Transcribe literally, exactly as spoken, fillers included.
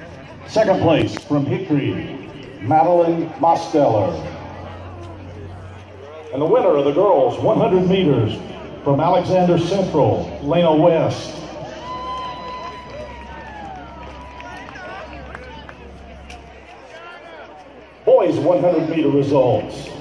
Second place from Hickory, Madeline Mosteller. And the winner of the girls' one hundred meters from Alexander Central, Lena West. Boys' one hundred meter results.